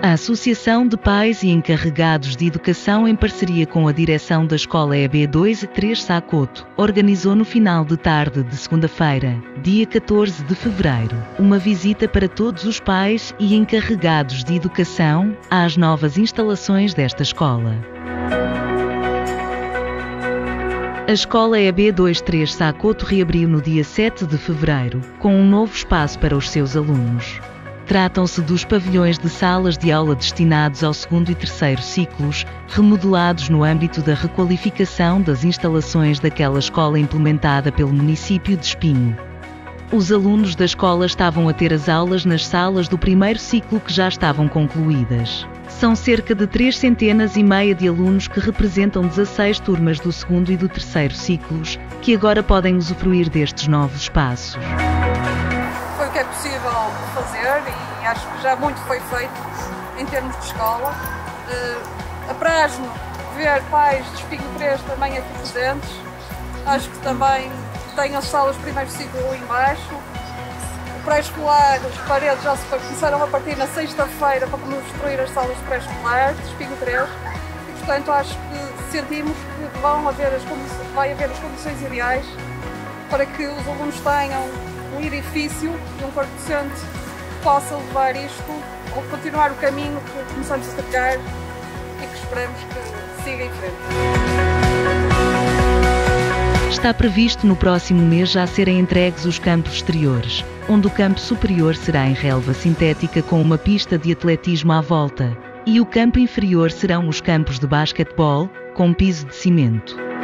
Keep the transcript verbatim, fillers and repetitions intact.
A Associação de Pais e Encarregados de Educação, em parceria com a direção da Escola E B dois e três Sacoto, organizou no final de tarde de segunda-feira, dia catorze de fevereiro, uma visita para todos os pais e encarregados de educação às novas instalações desta escola. A Escola E B dois três Sacoto reabriu no dia sete de fevereiro, com um novo espaço para os seus alunos. Tratam-se dos pavilhões de salas de aula destinados ao segundo e terceiro ciclos, remodelados no âmbito da requalificação das instalações daquela escola implementada pelo município de Espinho. Os alunos da escola estavam a ter as aulas nas salas do primeiro ciclo, que já estavam concluídas. São cerca de três centenas e meia de alunos, que representam dezasseis turmas do segundo e do terceiro ciclos, que agora podem usufruir destes novos espaços. Foi o que é possível fazer e acho que já muito foi feito em termos de escola. Uh, apraz-me ver pais de Espinho três também aqui presentes. Acho que também tem as salas do primeiro ciclo ali embaixo. O pré-escolar, as paredes já se começaram a partir na sexta-feira para construir as salas de pré-escolar de Espinho três. E, portanto, acho que sentimos que vão haver as condições, vai haver as condições ideais para que os alunos tenham um edifício e um corpo docente que possa levar isto ou continuar o caminho que começamos a trilhar e que esperamos que siga em frente. Está previsto no próximo mês já serem entregues os campos exteriores, onde o campo superior será em relva sintética com uma pista de atletismo à volta, e o campo inferior serão os campos de basquetebol, com piso de cimento.